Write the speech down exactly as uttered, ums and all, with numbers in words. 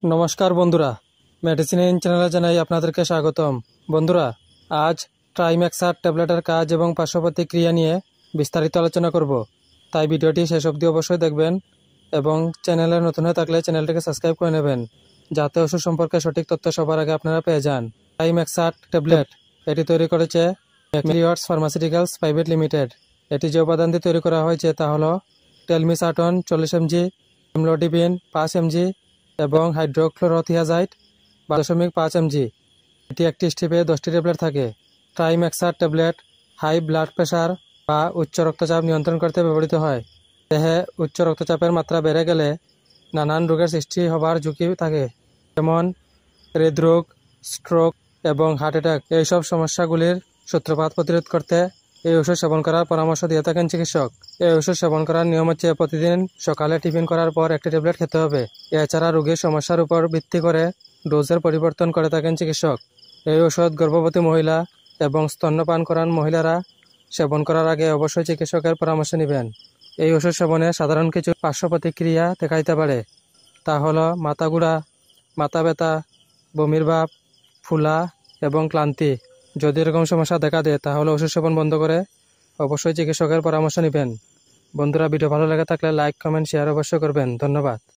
নমস্কার বন্ধুরা, medicine in চ্যানেলে জানাই আপনাদেরকে স্বাগতম। বন্ধুরা, আজ ট্রাইম্যাক্সার ট্যাবলেটের কাজ এবং পার্শ্ব প্রতিক্রিয়া নিয়ে বিস্তারিত আলোচনা করব, তাই ভিডিওটি শেষ অবধি অবশ্যই দেখবেন এবং চ্যানেলে নতুন হয়ে থাকলে চ্যানেলটিকে সাবস্ক্রাইব করে নেবেন, যাতে ওষুধ সম্পর্কে সঠিক তথ্য সবার আগে আপনারা পেয়ে যান। ট্রাইম্যাক্সার ট্যাবলেট এটি তৈরি করেছে ম্যাকলিওয়ার্স ফার্মাসিউটিক্যালস প্রাইভেট লিমিটেড। এটি যে উপাদান দিয়ে তৈরি করা হয়েছে তা হলো টেলমিসাটন চল্লিশ এমজি, ইমলোডিবিন পাঁচ এমজি এবং হাইড্রোক্লোরোথিয়াজাইড বারো দশমিক পাঁচ এমজি। এটি একটি স্ট্রিপে দশটি ট্যাবলেট থাকে। Trimaxar tablet high blood pressure বা উচ্চ রক্তচাপ নিয়ন্ত্রণ করতে ব্যবহৃত হয়। দেহে উচ্চ রক্তচাপের মাত্রা বেড়ে গেলে নানান রোগের সৃষ্টি হবার ঝুঁকি থাকে, যেমন হৃদরোগ, স্ট্রোক এবং হার্ট অ্যাটাক। এইসব সমস্যাগুলির সূত্রপাত প্রতিরোধ করতে এই ওষুধ সেবন করার পরামর্শ দিয়ে থাকেন চিকিৎসক। এই ওষুধ সেবন করার নিয়ম হচ্ছে প্রতিদিন সকালে টিফিন করার পর একটি ট্যাবলেট খেতে হবে। এছাড়া রোগীর সমস্যার উপর ভিত্তি করে ডোজের পরিবর্তন করে থাকেন চিকিৎসক। এই ওষুধ গর্ভবতী মহিলা এবং স্তন্যপান করান মহিলারা সেবন করার আগে অবশ্যই চিকিৎসকের পরামর্শ নেবেন। এই ওষুধ সেবনে সাধারণ কিছু পার্শ্ব প্রতিক্রিয়া দেখাইতে পারে, তা হলো মাথা ঘোরা, মাথা ব্যথা, বমির ভাব, ফুলা এবং ক্লান্তি। যদি এরকম সমস্যা দেখা দেয় তাহলে ওষুধ সেবন বন্ধ করে অবশ্যই চিকিৎসকের পরামর্শ নেবেন। বন্ধুরা, ভিডিও ভালো লেগে থাকলে লাইক, কমেন্ট, শেয়ার অবশ্যই করবেন। ধন্যবাদ।